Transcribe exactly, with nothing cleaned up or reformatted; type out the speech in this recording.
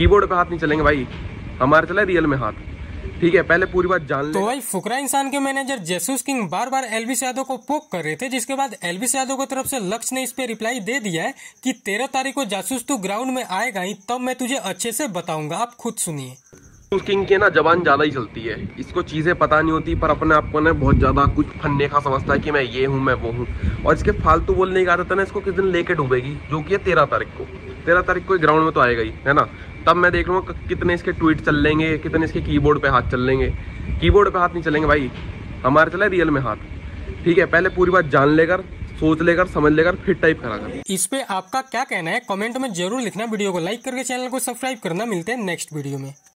Keyboard पे हाथ नहीं चलेंगे भाई, हमारे चला रियल में हाथ। ठीक है, पहले पूरी बात जान ले। तो भाई फुकरा इंसान के मैनेजर जेसूस किंग बार बार एलविस यादव को पोक कर रहे थे, जिसके बाद एलविस यादव की तरफ से लक्ष्य ने इस पे रिप्लाई दे दिया है कि तेरह तारीख को जासूस तू ग्राउंड में आएगा ही, तब मैं तुझे अच्छे से बताऊंगा। आप खुद सुनिए। जेसूस किंग के ना जबान ज्यादा ही चलती है, इसको चीजें पता नहीं होती, पर अपने आप को ना बहुत ज्यादा कुछ फन्ने का समझता है कि मैं ये हूँ मैं वो हूँ। और इसके फालतू बोलने की आदत है ना, इसको किस दिन लेके डूबेगी, जो कि है तेरह तारीख को। तेरह तारीख को ग्राउंड में तो आएगा ही, है ना। तब मैं देख लूंगा कितने इसके ट्वीट चल लेंगे, कितने इसके कीबोर्ड पे हाथ चल लेंगे। कीबोर्ड पे हाथ नहीं चलेंगे भाई, हमारे चला रियल में हाथ। ठीक है, पहले पूरी बात जान लेकर, सोच लेकर, समझ लेकर, फिर टाइप करा कर। इस पे आपका क्या कहना है कमेंट में जरूर लिखना। वीडियो को लाइक करके चैनल को सब्सक्राइब करना। मिलते हैं नेक्स्ट वीडियो में।